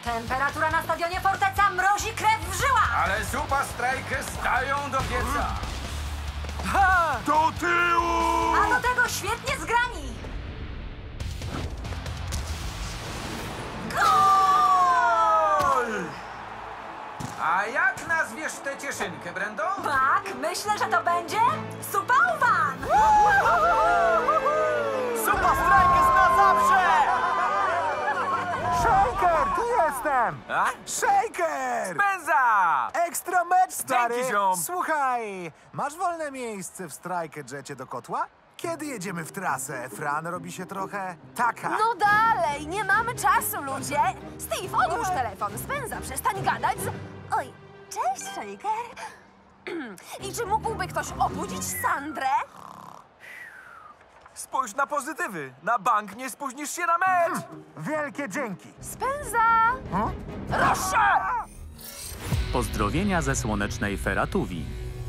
Temperatura na stadionie Forteca mrozi krew w żyłach! Ale Super Strikers dają do pieca. Do tyłu! A do tego świetnie zgrani! Gol! A jak nazwiesz tę cieszynkę, Brendo? Tak, myślę, że to będzie Superman! Super Strikers na zawsze! Shaker, tu jestem! A? Shaker! Benza! Ekstra mecz, stary! Dzięki, ziom. Słuchaj, masz wolne miejsce w Striker Jecie do kotła? Kiedy jedziemy w trasę? Fran robi się trochę taka. No dalej, nie mamy czasu, ludzie! Steve, odłóż telefon, Spenza, przestań gadać z... Oj, cześć, Shaker. I czy mógłby ktoś obudzić Sandrę? Spójrz na pozytywy. Na bank nie spóźnisz się na mecz. Wielkie dzięki! Spenza! Proszę! Pozdrowienia ze słonecznej Feratuwi.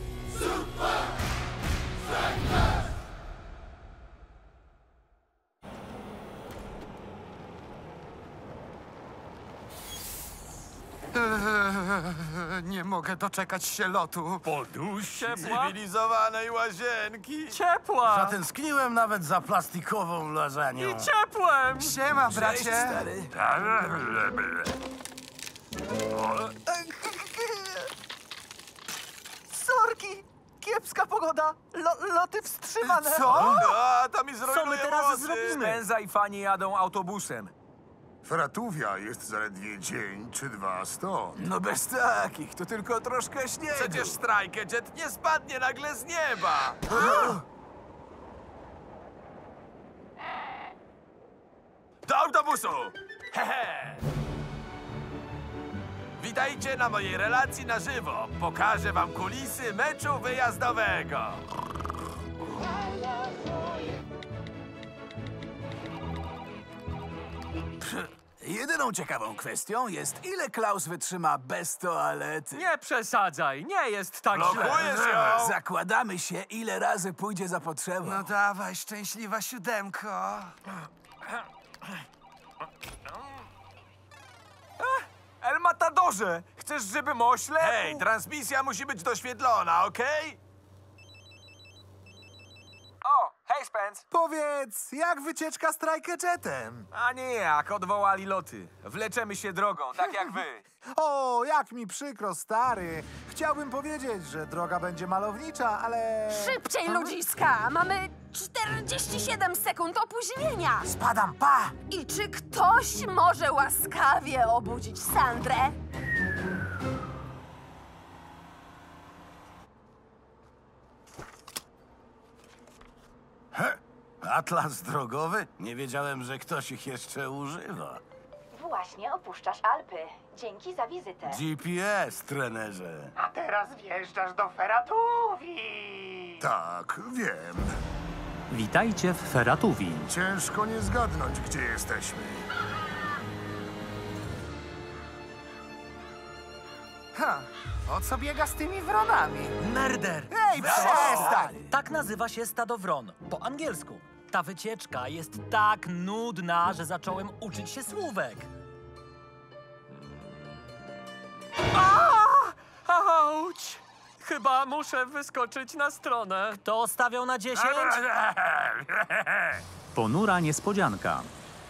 Nie mogę doczekać się lotu. Poduś Cywilizowanej łazienki. Ciepła! Zatęskniłem nawet za plastikową lasagne. I ciepłem! Siema, bracie. Sorki! Kiepska pogoda! Loty wstrzymane! Co? A, to mi Co zrujnuje my teraz włosy. zrobimy? Benza i fani jadą autobusem. Feratuwia jest zaledwie dzień czy dwa stąd. No bez takich, to tylko troszkę śniegu. Przecież Striker Jet nie spadnie nagle z nieba. Do autobusu! Hehe! Witajcie na mojej relacji na żywo. Pokażę wam kulisy meczu wyjazdowego. Jedyną ciekawą kwestią jest, ile Klaus wytrzyma bez toalety. Nie przesadzaj, nie jest tak Blokujesz źle. ją! Zakładamy się, ile razy pójdzie za potrzebą. No dawaj, szczęśliwa siódemko. El Matadorze! Chcesz, żebym oślepł? Hej, transmisja musi być doświetlona, okej? O, hej Spence! Powiedz, jak wycieczka Striker Jetem? A nie jak, odwołali loty. Wleczemy się drogą, tak jak wy. O, jak mi przykro, stary. Chciałbym powiedzieć, że droga będzie malownicza, ale... Szybciej, ludziska! Mamy 47 sekund opóźnienia. Spadam, pa! I czy ktoś może łaskawie obudzić Sandrę? Atlas drogowy? Nie wiedziałem, że ktoś ich jeszcze używa. Właśnie opuszczasz Alpy. Dzięki za wizytę. GPS, trenerze. A teraz wjeżdżasz do Feratuwi. Tak, wiem. Witajcie w Feratuwi. Ciężko nie zgadnąć, gdzie jesteśmy. O co biega z tymi wronami? Merder! Ej, przestań! Tak nazywa się stado wron, po angielsku. Ta wycieczka jest tak nudna, że zacząłem uczyć się słówek. Auć! Chyba muszę wyskoczyć na stronę. Kto stawiał na 10? Ponura niespodzianka.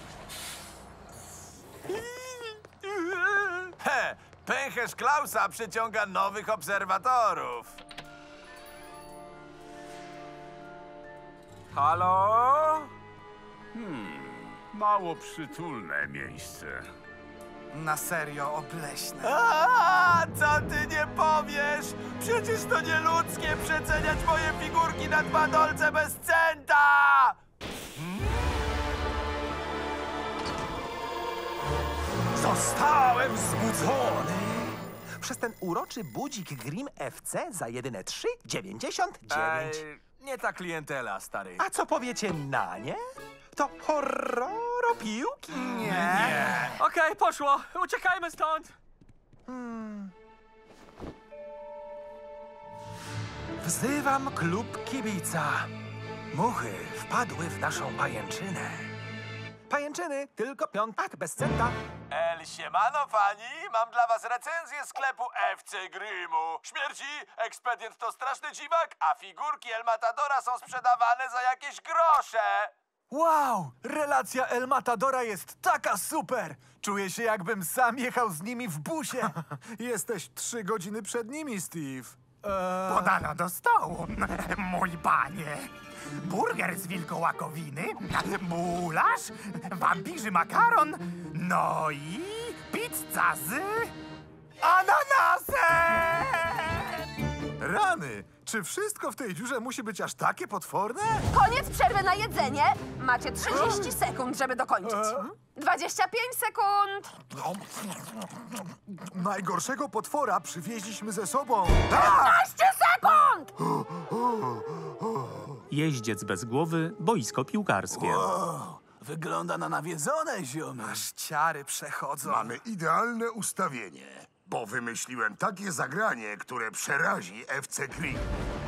He, pęcherz Klausa przyciąga nowych obserwatorów. Halo? Mało przytulne miejsce. Na serio obleśne. A, co ty nie powiesz? Przecież to nieludzkie przeceniać moje figurki na 2 dolce bez centa! Zostałem wzbudzony! Przez ten uroczy budzik Grim FC za jedyne 3,99. Nie ta klientela, stary. A co powiecie na nie? To horror piłki? Nie. Okej, poszło. Uciekajmy stąd. Wzywam klub kibica. Muchy wpadły w naszą pajęczynę. Pajęczyny, tylko piątak bez centa. Siemano, fani! Mam dla was recenzję sklepu FC Grimu. Śmierci, ekspedient to straszny dziwak, a figurki El Matadora są sprzedawane za jakieś grosze. Wow! Relacja El Matadora jest taka super! Czuję się, jakbym sam jechał z nimi w busie. Jesteś 3 godziny przed nimi, Steve. Podano do stołu, mój panie. Burger z wilkołakowiny, gulasz, wampirzy makaron, no i pizza z ananasem! Rany! Czy wszystko w tej dziurze musi być aż takie potworne? Koniec przerwy na jedzenie. Macie 30 sekund, żeby dokończyć. 25 sekund. Najgorszego potwora przywieźliśmy ze sobą. 15 sekund! Jeździec bez głowy, boisko piłkarskie. Wygląda na nawiedzone, ziomy. Aż ciary przechodzą. Mamy idealne ustawienie, bo wymyśliłem takie zagranie, które przerazi FC Grim.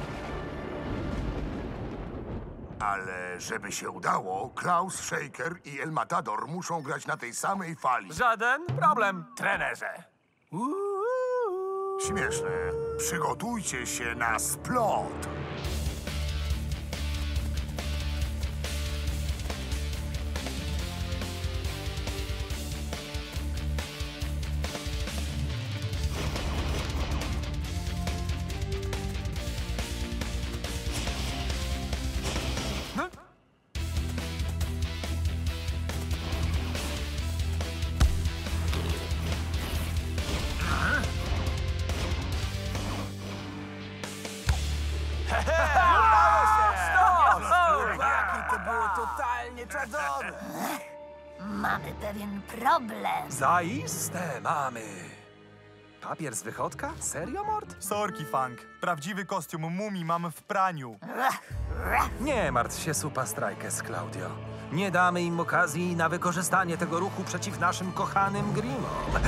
Ale żeby się udało, Klaus, Shaker i El Matador muszą grać na tej samej fali. Żaden problem. Trenerze. Śmieszne. Przygotujcie się na splot. Jakie to było totalnie czadowe. Mamy pewien problem. Zaiste mamy. Papier z wychodka? Serio, Mort? Sorki, Funk. Prawdziwy kostium mumii mam w praniu. Nie martw się, Supa Strikers, Claudio. Nie damy im okazji na wykorzystanie tego ruchu przeciw naszym kochanym Grimom.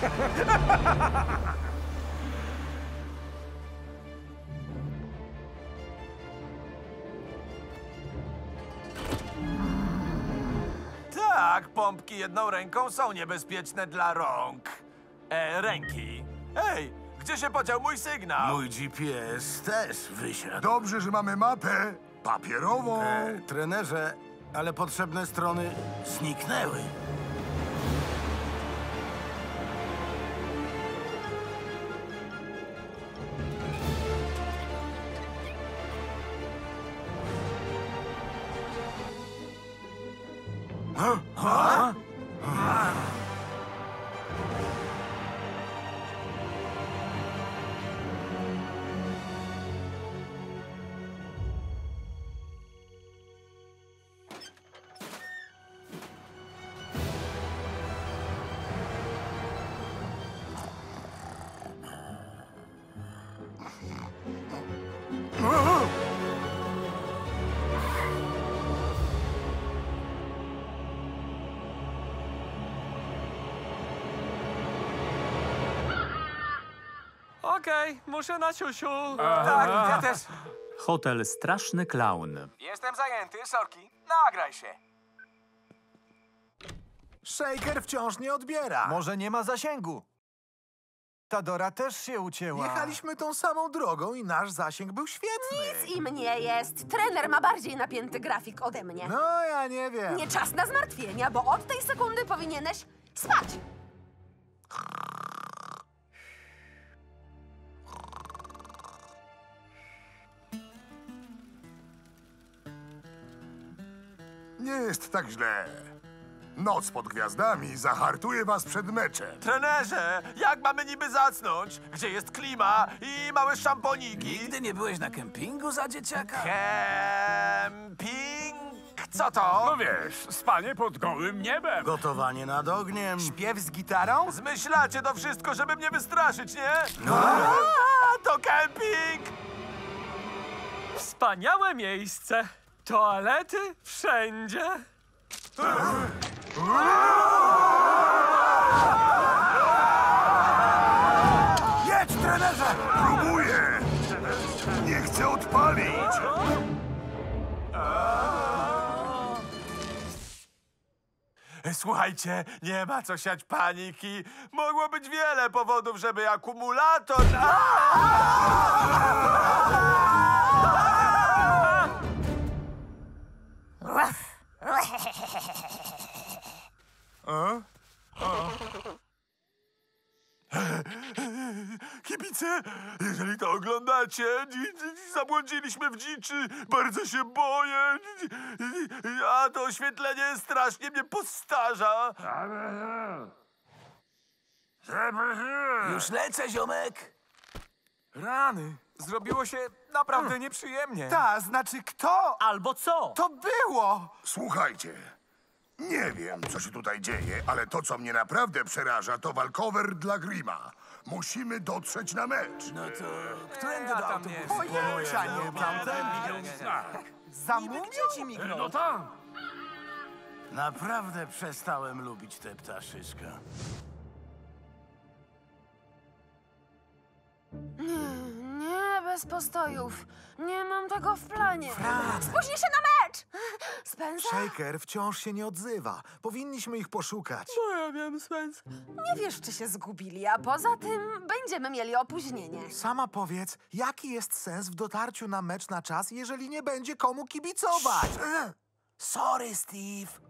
Tak, pompki jedną ręką są niebezpieczne dla rąk. Ręki. Ej, gdzie się podział mój sygnał? Mój GPS też wysiadł. Dobrze, że mamy mapę papierową. Trenerze, ale potrzebne strony zniknęły. Okej, muszę na siusiu. Tak, ja też. Hotel Straszny Klaun. Jestem zajęty, sorki. Nagraj się. Shaker wciąż nie odbiera. Może nie ma zasięgu. Tadora też się ucięła. Jechaliśmy tą samą drogą i nasz zasięg był świetny. Nic im nie jest. Trener ma bardziej napięty grafik ode mnie. No, ja nie wiem. Nie czas na zmartwienia, bo od tej sekundy powinieneś spać. Nie jest tak źle. Noc pod gwiazdami zahartuje was przed meczem. Trenerze, jak mamy niby zacnąć? Gdzie jest klima i małe szamponiki? Nigdy nie byłeś na kempingu za dzieciaka? Kemping? Co to? No wiesz, spanie pod gołym niebem. Gotowanie nad ogniem. Śpiew z gitarą? Zmyślacie to wszystko, żeby mnie wystraszyć, nie? To kemping! Wspaniałe miejsce. Toalety wszędzie. Jedź, trenerze! Próbuję! Nie chcę odpalić! Słuchajcie, nie ma co siać paniki. Mogło być wiele powodów, żeby akumulator... Kibice, jeżeli to oglądacie, zabłądziliśmy w dziczy, bardzo się boję, a to oświetlenie strasznie mnie postarza. Już lecę, ziomek. Rany. Zrobiło się naprawdę nieprzyjemnie. Ta, znaczy kto? Albo co? To było! Słuchajcie, nie wiem, co się tutaj dzieje, ale to, co mnie naprawdę przeraża, to walkover dla Grima. Musimy dotrzeć na mecz. No to którędy do autobusu? Pojęcia nie mam. Zamówicie mi go. Naprawdę przestałem lubić tę ptaszyska. Nie, bez postojów. Nie mam tego w planie. Spóźnij się na mecz! Spencer? Shaker wciąż się nie odzywa. Powinniśmy ich poszukać. Ja wiem, Spence. Nie wiesz, czy się zgubili, a poza tym będziemy mieli opóźnienie. Sama powiedz, jaki jest sens w dotarciu na mecz na czas, jeżeli nie będzie komu kibicować? Sorry, Steve.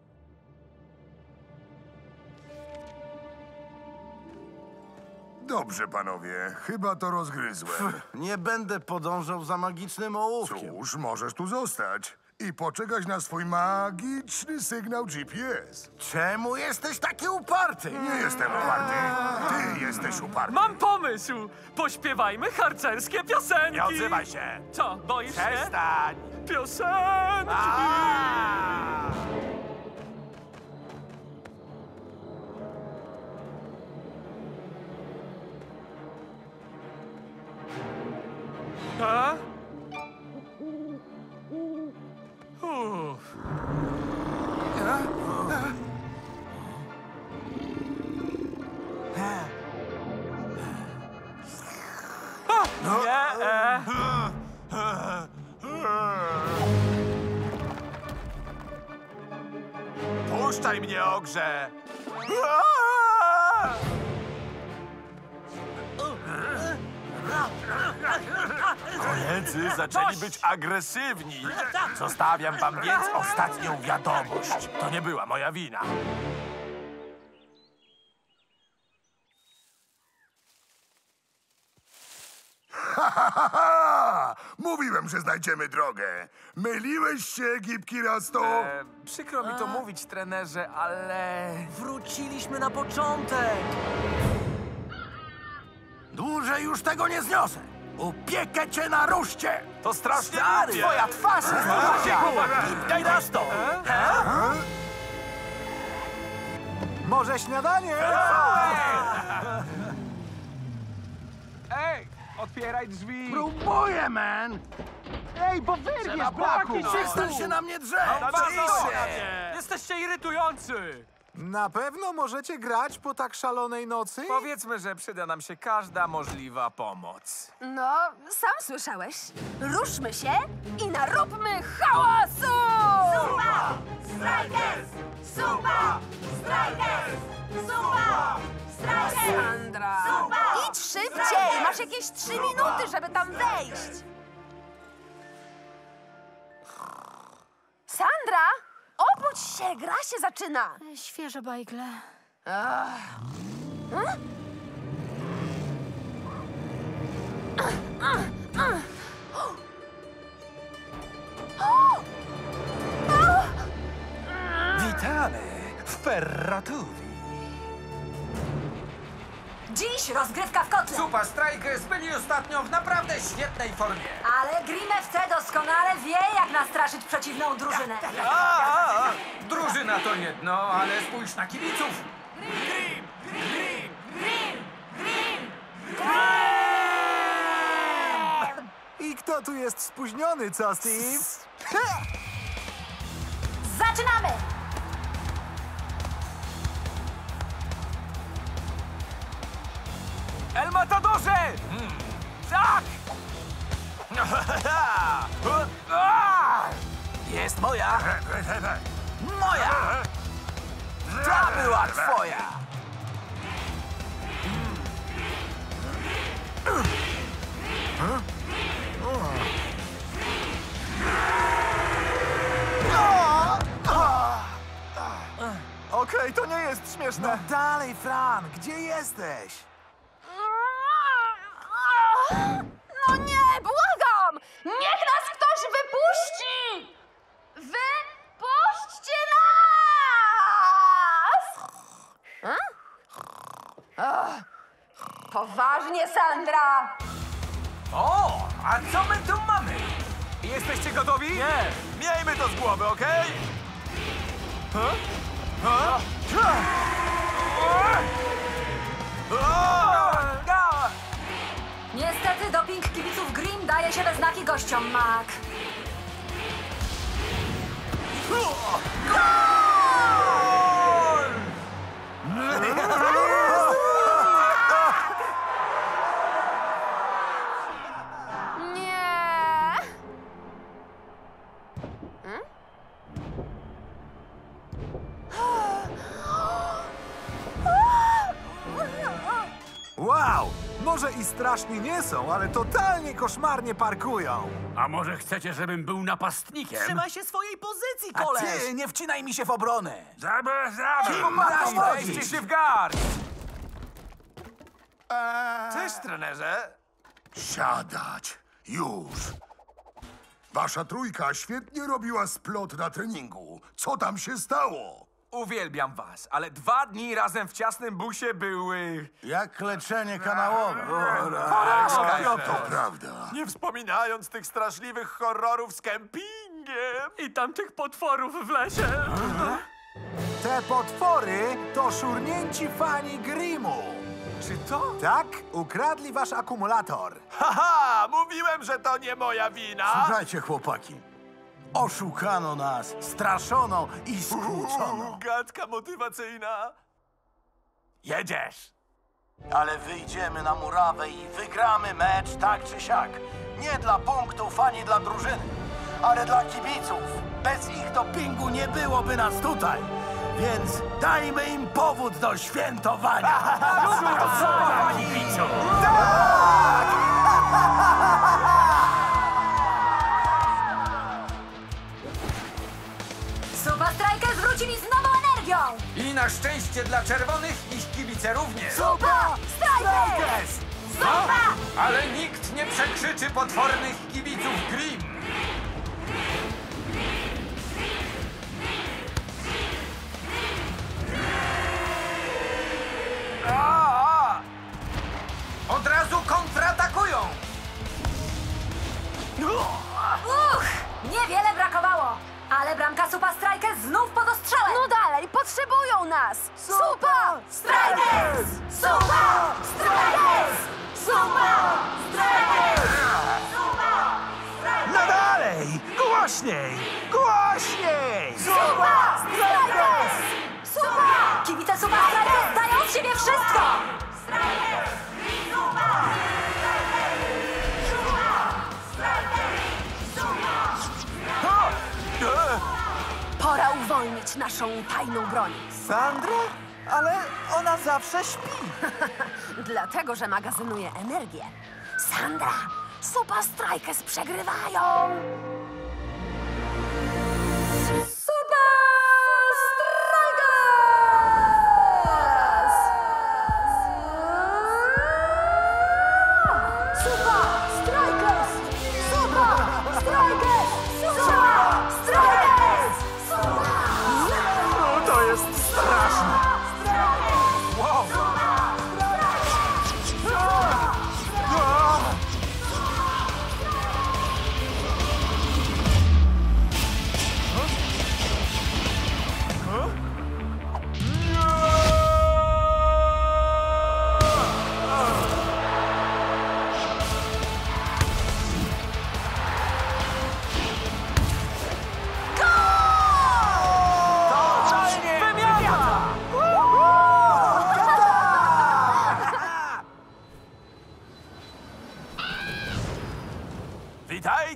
Dobrze, panowie, chyba to rozgryzłem. Nie będę podążał za magicznym ołówkiem. Cóż, możesz tu zostać i poczekać na swój magiczny sygnał GPS. Czemu jesteś taki uparty? Nie jestem uparty. Ty jesteś uparty. Mam pomysł! Pośpiewajmy harcerskie piosenki! Nie odzywaj się. Co, boisz się? Przestań. Piosenki! A? Uff. Puszczaj mnie, ogrze! Koledzy zaczęli być agresywni. Zostawiam wam więc ostatnią wiadomość. To nie była moja wina. Mówiłem, że znajdziemy drogę. Myliłeś się, gibki Rasto? Przykro mi to mówić, trenerze, ale... Wróciliśmy na początek! Dłużej już tego nie zniosę. Upiekę cię na ruszcie. To strasznie Stary, głupie. twoja twarz jest Daj nas to! Może śniadanie? Ej, otwieraj drzwi. Próbuję, man. Ej, bo wyrwiesz, braku. Przestań się na mnie drzeć. Jesteście irytujący! Na pewno możecie grać po tak szalonej nocy? Powiedzmy, że przyda nam się każda możliwa pomoc. No, sam słyszałeś. Ruszmy się i naróbmy hałasu! Supa! Strikers! Supa! Strikers! Supa! Strikers! Sandra! Supa! Idź szybciej! Masz jakieś 3 minuty, żeby tam wejść. Sandra! Obudź się! Gra się zaczyna! Świeże bajgle. Witamy w Ferratuvi. Dziś rozgrywka w kotle. Super Strikers byli ostatnio w naprawdę świetnej formie. Ale Grim FC doskonale wie, jak nastraszyć przeciwną drużynę. Drużyna to jedno, ale spójrz na kibiców. I kto tu jest spóźniony, co, Steve? Zaczynamy! El Matadorze! Tak! Jest moja! Moja! Ta była twoja! Okej, to nie jest śmieszne. No dalej, Fran, gdzie jesteś? No nie, błagam! Niech nas ktoś wypuści! Wypuśćcie nas! Poważnie, Sandra! O, a co my tu mamy? Jesteście gotowi? Nie! Miejmy to z głowy, okej? Niestety doping kibiców Grimm daje się we znaki gościom, Mac. Nie! Wow! Może i straszni nie są, ale totalnie koszmarnie parkują. A może chcecie, żebym był napastnikiem? Trzymaj się swojej pozycji, A koleś! ty nie wcinaj mi się w obronę! Chłopaki, weźcie się w garść! Cześć, trenerze! Siadać. Już. Wasza trójka świetnie robiła splot na treningu. Co tam się stało? Uwielbiam was, ale 2 dni razem w ciasnym busie były... Jak leczenie kanałowe. To prawda. Nie wspominając tych straszliwych horrorów z kempingiem. I tamtych potworów w lesie. Te potwory to szurnięci fani Grimmu. Czy to? Tak? Ukradli wasz akumulator. Haha, mówiłem, że to nie moja wina. Słuchajcie, chłopaki. Oszukano nas, straszono i skłócono. Gadka motywacyjna. Jedziesz. Ale wyjdziemy na murawę i wygramy mecz tak czy siak. Nie dla punktów ani dla drużyny, ale dla kibiców. Bez ich dopingu nie byłoby nas tutaj. Więc dajmy im powód do świętowania. Super Strikers wrócili z nową energią! I na szczęście dla czerwonych ich kibice również. Super Strikers! Super! Ale nikt nie przekrzyczy potwornych kibiców Grimm. Od razu kontratakują! Niewiele brakowało, ale bramka Super Strikers znów pod ostrzałem! No dalej, potrzebują nas! Super Strikers! Super Strikers! Super Strikers! No dalej! Głośniej! Głośniej! Super Strikers! Super! Kibice Super Strikers dają z siebie wszystko! Pora uwolnić naszą tajną broń. Sandra? Ale ona zawsze śpi. Dlatego, że magazynuje energię. Sandra, Super Strikers przegrywają! Super Strikers! Super Strikers! Super Strikers! Super Strikers! No, to jest straszne. Wow.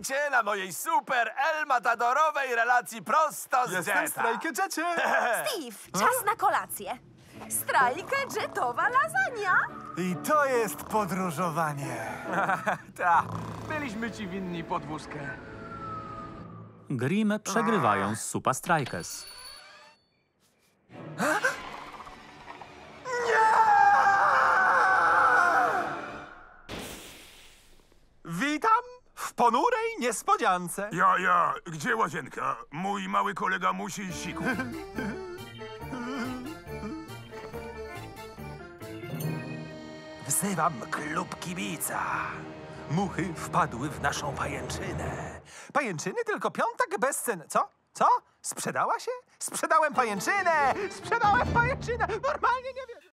Witajcie na mojej super El-Matadorowej relacji prosto z Jestem Jetta. Strajkę Jecie! Steve, czas na kolację. Strajkę jetowa lasagna. I to jest podróżowanie. Ta, byliśmy ci winni podwózkę. Grimm przegrywają z Supa Strikers. Witam w ponurej niespodziance. Ja, gdzie łazienka? Mój mały kolega musi siku. Wzywam klub kibica. Muchy wpadły w naszą pajęczynę. Pajęczyny tylko piątek bez cen. Co? Co? Sprzedała się? Sprzedałem pajęczynę! Sprzedałem pajęczynę! Normalnie nie wiem.